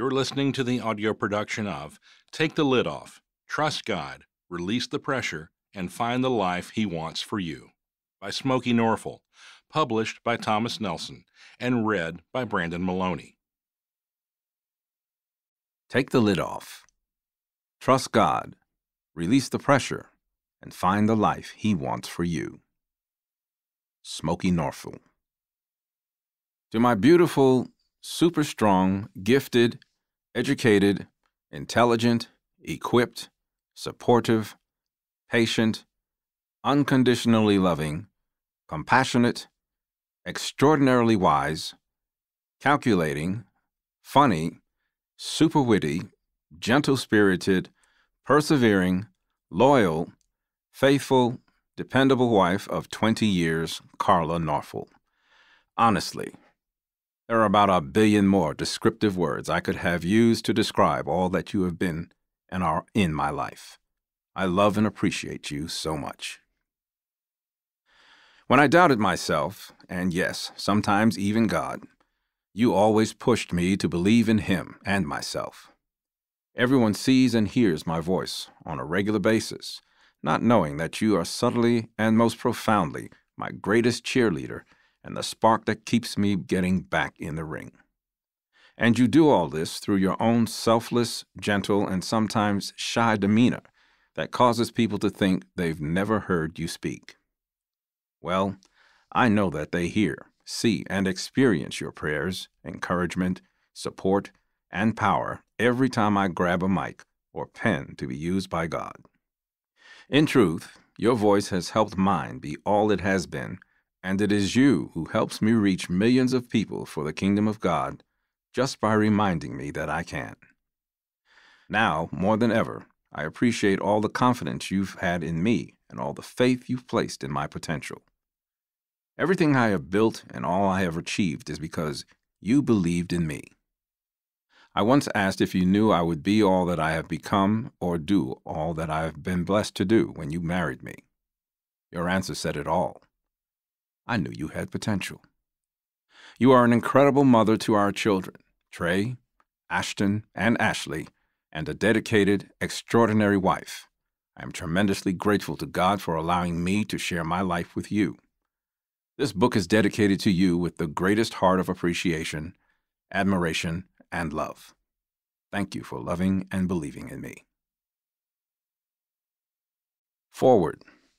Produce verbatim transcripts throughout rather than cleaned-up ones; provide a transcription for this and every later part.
You're listening to the audio production of Take the Lid Off, Trust God, Release the Pressure, and Find the Life He Wants for You by Smokie Norful, published by Thomas Nelson, and read by Brandon Maloney. Take the lid off. Trust God, release the pressure, and find the life He wants for you. Smokie Norful. To my beautiful, super strong, gifted, educated, intelligent, equipped, supportive, patient, unconditionally loving, compassionate, extraordinarily wise, calculating, funny, super witty, gentle-spirited, persevering, loyal, faithful, dependable wife of twenty years, Carla Norful. Honestly, there are about a billion more descriptive words I could have used to describe all that you have been and are in my life. I love and appreciate you so much. When I doubted myself, and yes, sometimes even God, you always pushed me to believe in Him and myself. Everyone sees and hears my voice on a regular basis, not knowing that you are subtly and most profoundly my greatest cheerleader and the spark that keeps me getting back in the ring. And you do all this through your own selfless, gentle, and sometimes shy demeanor that causes people to think they've never heard you speak. Well, I know that they hear, see, and experience your prayers, encouragement, support, and power every time I grab a mic or pen to be used by God. In truth, your voice has helped mine be all it has been, and it is you who helps me reach millions of people for the kingdom of God just by reminding me that I can. Now, more than ever, I appreciate all the confidence you've had in me and all the faith you've placed in my potential. Everything I have built and all I have achieved is because you believed in me. I once asked if you knew I would be all that I have become or do all that I have been blessed to do when you married me. Your answer said it all. I knew you had potential. You are an incredible mother to our children, Trey, Ashton, and Ashley, and a dedicated, extraordinary wife. I am tremendously grateful to God for allowing me to share my life with you. This book is dedicated to you with the greatest heart of appreciation, admiration, and love. Thank you for loving and believing in me. Foreword.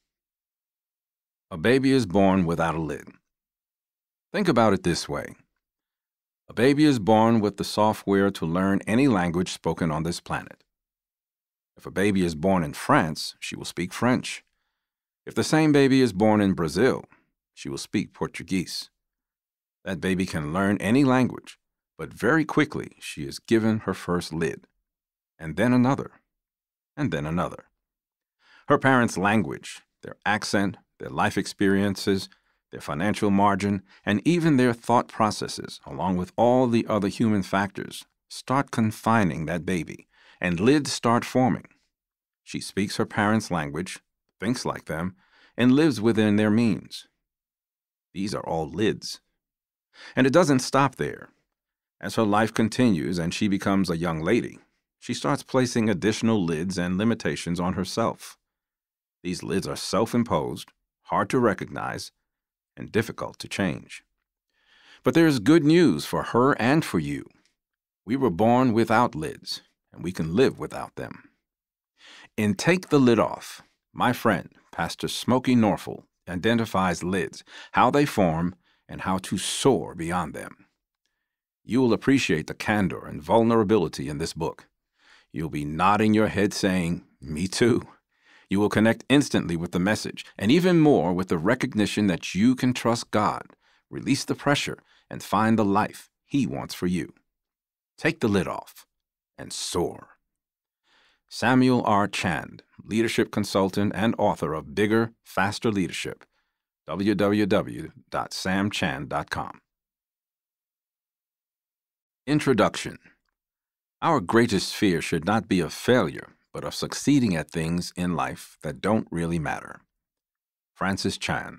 A baby is born without a lid. Think about it this way. A baby is born with the software to learn any language spoken on this planet. If a baby is born in France, she will speak French. If the same baby is born in Brazil, she will speak Portuguese. That baby can learn any language, but very quickly she is given her first lid, and then another, and then another. Her parents' language, their accent, their life experiences, their financial margin, and even their thought processes, along with all the other human factors, start confining that baby, and lids start forming. She speaks her parents' language, thinks like them, and lives within their means. These are all lids. And it doesn't stop there. As her life continues and she becomes a young lady, she starts placing additional lids and limitations on herself. These lids are self-imposed, hard to recognize, and difficult to change. But there is good news for her and for you. We were born without lids, and we can live without them. In Take the Lid Off, my friend, Pastor Smokie Norful, identifies lids, how they form, and how to soar beyond them. You will appreciate the candor and vulnerability in this book. You'll be nodding your head saying, "Me too." You will connect instantly with the message, and even more with the recognition that you can trust God, release the pressure, and find the life He wants for you. Take the lid off and soar. Samuel R. Chand, leadership consultant and author of Bigger, Faster Leadership, w w w dot sam chand dot com. Introduction. Our greatest fear should not be of failure, but of succeeding at things in life that don't really matter. Francis Chan.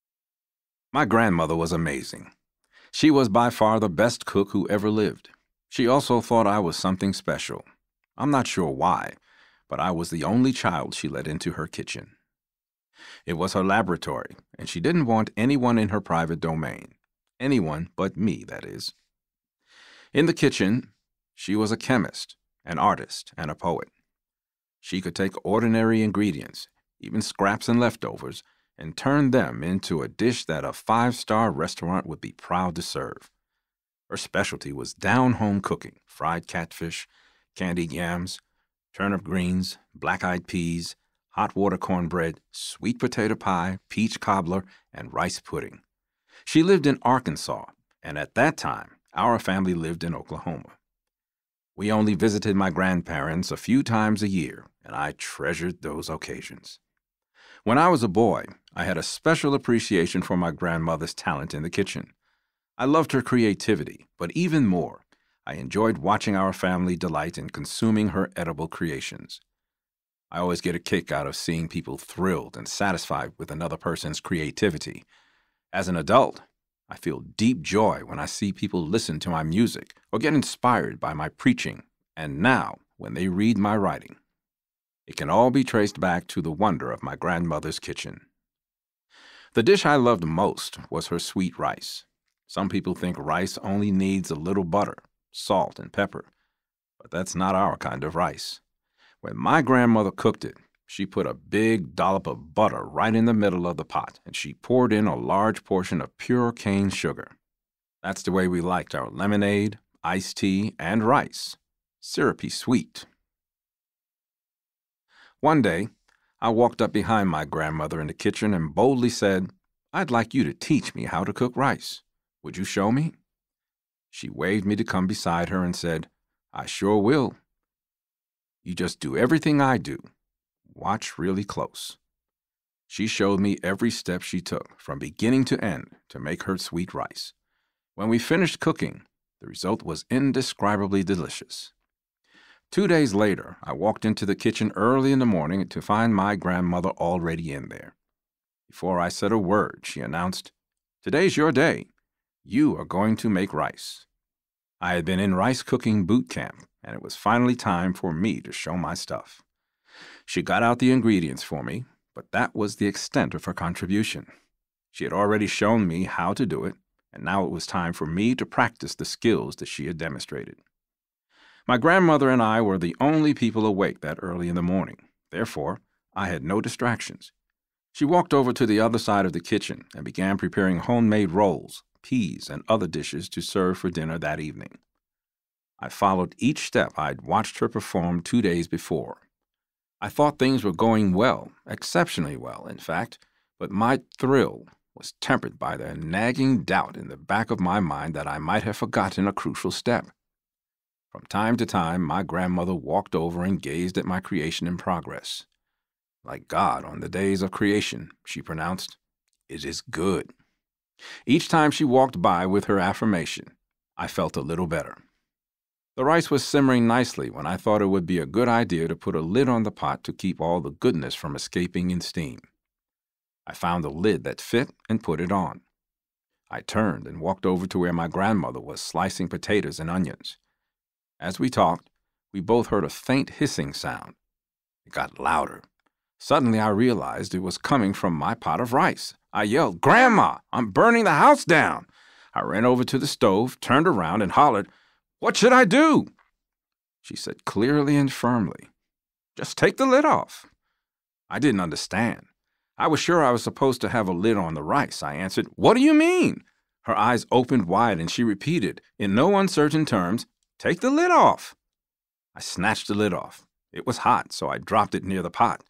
My grandmother was amazing. She was by far the best cook who ever lived. She also thought I was something special. I'm not sure why, but I was the only child she let into her kitchen. It was her laboratory, and she didn't want anyone in her private domain. Anyone but me, that is. In the kitchen, she was a chemist, an artist, and a poet. She could take ordinary ingredients, even scraps and leftovers, and turn them into a dish that a five-star restaurant would be proud to serve. Her specialty was down-home cooking: fried catfish, candied yams, turnip greens, black-eyed peas, hot water cornbread, sweet potato pie, peach cobbler, and rice pudding. She lived in Arkansas, and at that time, our family lived in Oklahoma. We only visited my grandparents a few times a year, and I treasured those occasions. When I was a boy, I had a special appreciation for my grandmother's talent in the kitchen. I loved her creativity, but even more, I enjoyed watching our family delight in consuming her edible creations. I always get a kick out of seeing people thrilled and satisfied with another person's creativity. As an adult, I feel deep joy when I see people listen to my music or get inspired by my preaching, and now when they read my writing. It can all be traced back to the wonder of my grandmother's kitchen. The dish I loved most was her sweet rice. Some people think rice only needs a little butter, salt, and pepper, but that's not our kind of rice. When my grandmother cooked it, she put a big dollop of butter right in the middle of the pot, and she poured in a large portion of pure cane sugar. That's the way we liked our lemonade, iced tea, and rice. Syrupy sweet. One day, I walked up behind my grandmother in the kitchen and boldly said, "I'd like you to teach me how to cook rice. Would you show me?" She waved me to come beside her and said, "I sure will. You just do everything I do. Watch really close." She showed me every step she took, from beginning to end, to make her sweet rice. When we finished cooking, the result was indescribably delicious. Two days later, I walked into the kitchen early in the morning to find my grandmother already in there. Before I said a word, she announced, "Today's your day. You are going to make rice." I had been in rice cooking boot camp, and it was finally time for me to show my stuff. She got out the ingredients for me, but that was the extent of her contribution. She had already shown me how to do it, and now it was time for me to practice the skills that she had demonstrated. My grandmother and I were the only people awake that early in the morning. Therefore, I had no distractions. She walked over to the other side of the kitchen and began preparing homemade rolls, peas, and other dishes to serve for dinner that evening. I followed each step I'd watched her perform two days before. I thought things were going well, exceptionally well, in fact, but my thrill was tempered by the nagging doubt in the back of my mind that I might have forgotten a crucial step. From time to time, my grandmother walked over and gazed at my creation in progress. "Like God on the days of creation," she pronounced, "it is good." Each time she walked by with her affirmation, I felt a little better. The rice was simmering nicely when I thought it would be a good idea to put a lid on the pot to keep all the goodness from escaping in steam. I found a lid that fit and put it on. I turned and walked over to where my grandmother was slicing potatoes and onions. As we talked, we both heard a faint hissing sound. It got louder. Suddenly I realized it was coming from my pot of rice. I yelled, "Grandma, I'm burning the house down!" I ran over to the stove, turned around, and hollered, "What should I do?" She said clearly and firmly, "Just take the lid off." I didn't understand. I was sure I was supposed to have a lid on the rice. I answered, "What do you mean?" Her eyes opened wide and she repeated, in no uncertain terms, "Take the lid off." I snatched the lid off. It was hot, so I dropped it near the pot.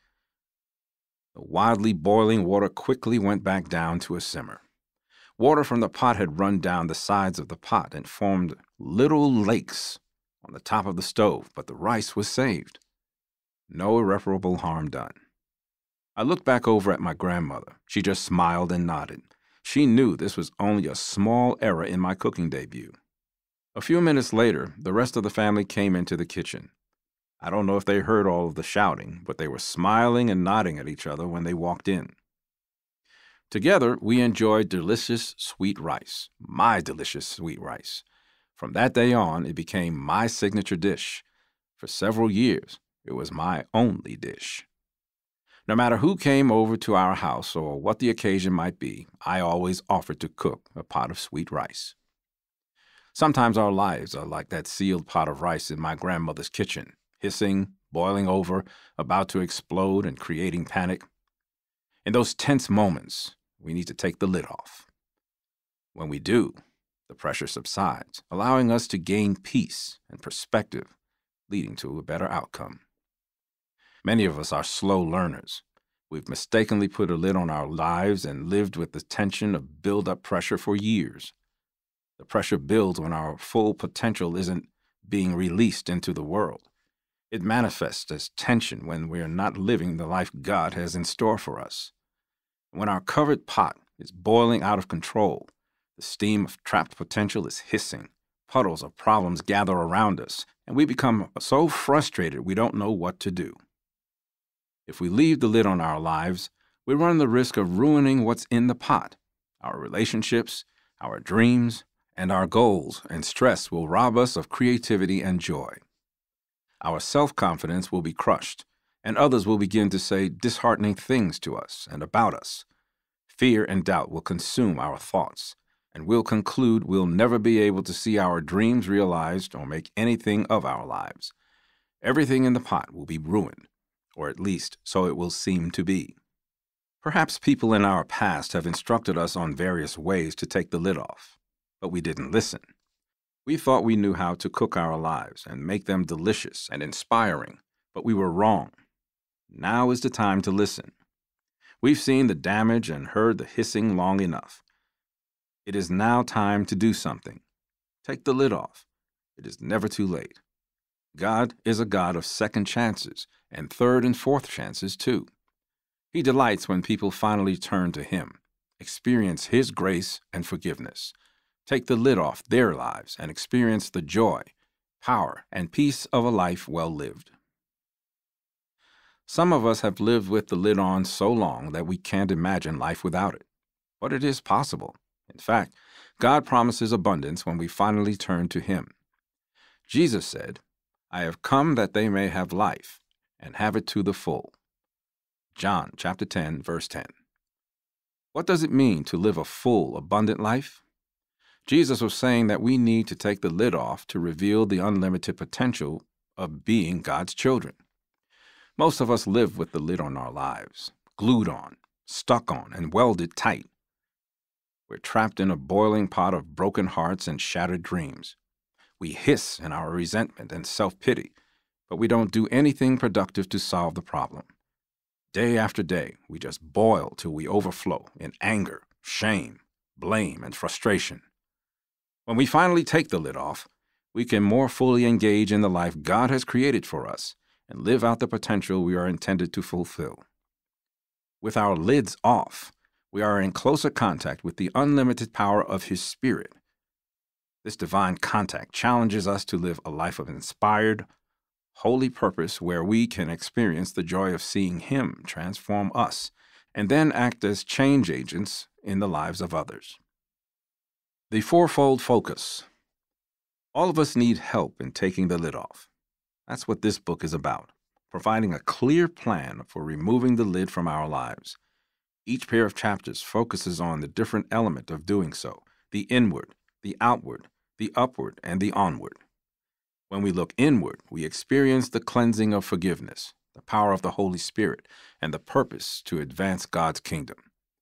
The wildly boiling water quickly went back down to a simmer. Water from the pot had run down the sides of the pot and formed little lakes on the top of the stove, but the rice was saved. No irreparable harm done. I looked back over at my grandmother. She just smiled and nodded. She knew this was only a small error in my cooking debut. A few minutes later, the rest of the family came into the kitchen. I don't know if they heard all of the shouting, but they were smiling and nodding at each other when they walked in. Together, we enjoyed delicious sweet rice, my delicious sweet rice. From that day on, it became my signature dish. For several years, it was my only dish. No matter who came over to our house or what the occasion might be, I always offered to cook a pot of sweet rice. Sometimes our lives are like that sealed pot of rice in my grandmother's kitchen, hissing, boiling over, about to explode and creating panic. In those tense moments, we need to take the lid off. When we do, the pressure subsides, allowing us to gain peace and perspective, leading to a better outcome. Many of us are slow learners. We've mistakenly put a lid on our lives and lived with the tension of build-up pressure for years. The pressure builds when our full potential isn't being released into the world. It manifests as tension when we're not living the life God has in store for us. When our covered pot is boiling out of control, the steam of trapped potential is hissing, puddles of problems gather around us, and we become so frustrated we don't know what to do. If we leave the lid on our lives, we run the risk of ruining what's in the pot, our relationships, our dreams, and our goals, and stress will rob us of creativity and joy. Our self-confidence will be crushed, and others will begin to say disheartening things to us and about us. Fear and doubt will consume our thoughts, and we'll conclude we'll never be able to see our dreams realized or make anything of our lives. Everything in the pot will be ruined, or at least so it will seem to be. Perhaps people in our past have instructed us on various ways to take the lid off, but we didn't listen. We thought we knew how to cook our lives and make them delicious and inspiring, but we were wrong. Now is the time to listen. We've seen the damage and heard the hissing long enough. It is now time to do something. Take the lid off. It is never too late. God is a God of second chances and third and fourth chances too. He delights when people finally turn to Him, experience His grace and forgiveness, take the lid off their lives, and experience the joy, power, and peace of a life well lived. Some of us have lived with the lid on so long that we can't imagine life without it. But it is possible. In fact, God promises abundance when we finally turn to Him. Jesus said, "I have come that they may have life, and have it to the full." John chapter ten, verse ten. What does it mean to live a full, abundant life? Jesus was saying that we need to take the lid off to reveal the unlimited potential of being God's children. Most of us live with the lid on our lives, glued on, stuck on, and welded tight. We're trapped in a boiling pot of broken hearts and shattered dreams. We hiss in our resentment and self-pity, but we don't do anything productive to solve the problem. Day after day, we just boil till we overflow in anger, shame, blame, and frustration. When we finally take the lid off, we can more fully engage in the life God has created for us and live out the potential we are intended to fulfill. With our lids off, we are in closer contact with the unlimited power of His Spirit. This divine contact challenges us to live a life of inspired, holy purpose where we can experience the joy of seeing Him transform us and then act as change agents in the lives of others. The fourfold focus. All of us need help in taking the lid off. That's what this book is about, providing a clear plan for removing the lid from our lives. Each pair of chapters focuses on the different element of doing so, the inward, the outward, the upward, and the onward. When we look inward, we experience the cleansing of forgiveness, the power of the Holy Spirit, and the purpose to advance God's kingdom.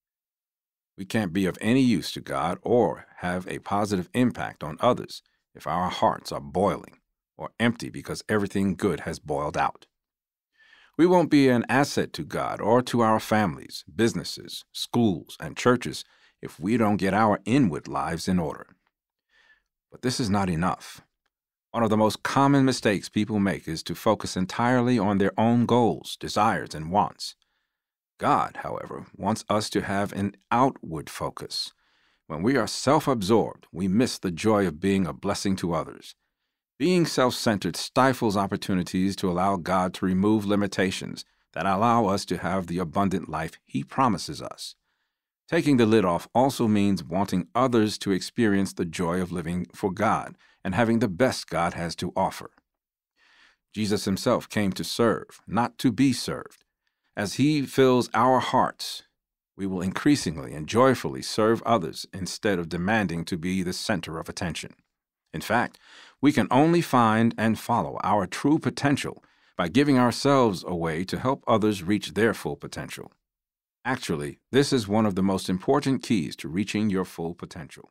We can't be of any use to God or have a positive impact on others if our hearts are boiling or empty because everything good has boiled out. We won't be an asset to God or to our families, businesses, schools, and churches if we don't get our inward lives in order. But this is not enough. One of the most common mistakes people make is to focus entirely on their own goals, desires, and wants. God, however, wants us to have an outward focus. When we are self-absorbed, we miss the joy of being a blessing to others. Being self-centered stifles opportunities to allow God to remove limitations that allow us to have the abundant life He promises us. Taking the lid off also means wanting others to experience the joy of living for God and having the best God has to offer. Jesus himself came to serve, not to be served. As he fills our hearts, we will increasingly and joyfully serve others instead of demanding to be the center of attention. In fact, we can only find and follow our true potential by giving ourselves away to help others reach their full potential. Actually, this is one of the most important keys to reaching your full potential.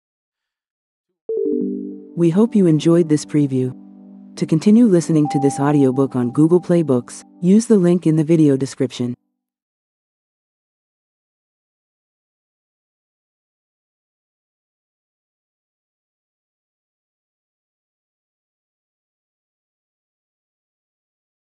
We hope you enjoyed this preview. To continue listening to this audiobook on Google Play Books, use the link in the video description.